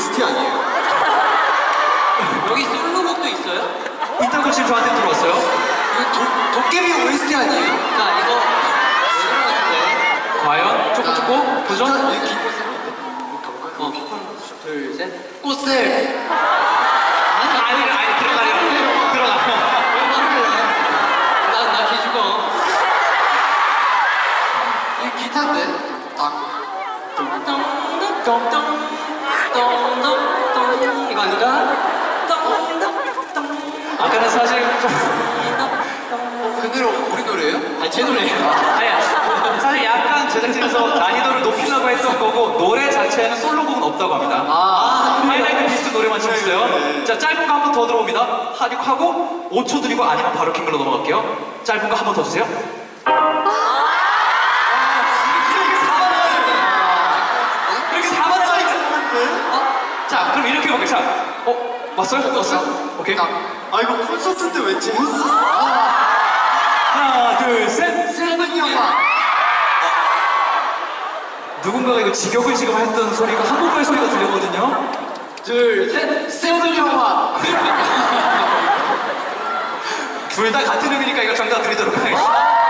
OST 아니에요? 여기 솔로곡도 있어요? 이따가 지금 저한테 들어왔어요? 이거 도깨비 OST 아니에요? 자, 이거 왜그런 것 같은데? 과연? 초코초코 도전? 이 기본 둘, 셋. 꽃샘. 아니 들어가요. 들어가요. 왜 말을 해? 나 기죽어. 이 기타인데. 똥똥똥똥똥똥똥 이거 아닌가? 똥똥똥 아까는 사실 좀 그 노래 우리 노래예요? 아니 제 노래예요. 아니야. 사실 약간 제작진에서 난이도를 높이려고 했던 거고 노래 자체에는 솔로곡은 없다고 합니다. 하이라이트 비스트 노래만 치고 있어요. 자, 짧은 거 한 번 더 들어옵니다. 하고 5초 드리고 아니면 바로 킹글로 넘어갈게요. 짧은 거 한 번 더 주세요. 이렇게 4만 원짜리 자, 그럼 이렇게 해볼게요. 자, 왔어요? 왔어요? 오케이. 아 이거 콘서트 때 왠지 했어. 하나, 둘, 셋. 세븐 영화. 누군가가 이거 직역을 지금 했던 소리가 한국어의 소리가 들렸거든요. 둘, 셋. 세븐 영화. 둘 다 같은 의미니까 이거 정답 드리도록 하겠습니다.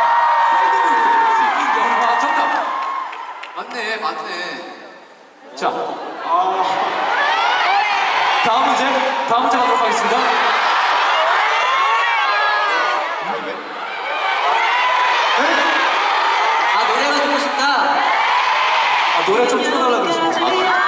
영화 정답. 맞네, 맞네. 자, 다음 문제 가도록 하겠습니다. 아 노래가 듣고 싶다. 노래 좀 틀어달라고 그러시면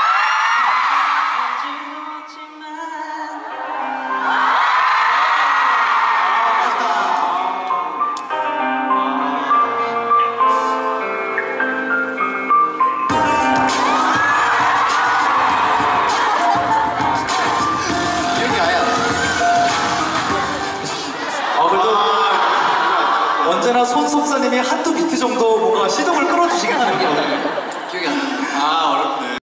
기억이 아예 안 나. 그래도 언제나 손 속사님이 한두 비트 정도 뭔가 시동을 끌어주시긴 하네요. 기억이 안 나.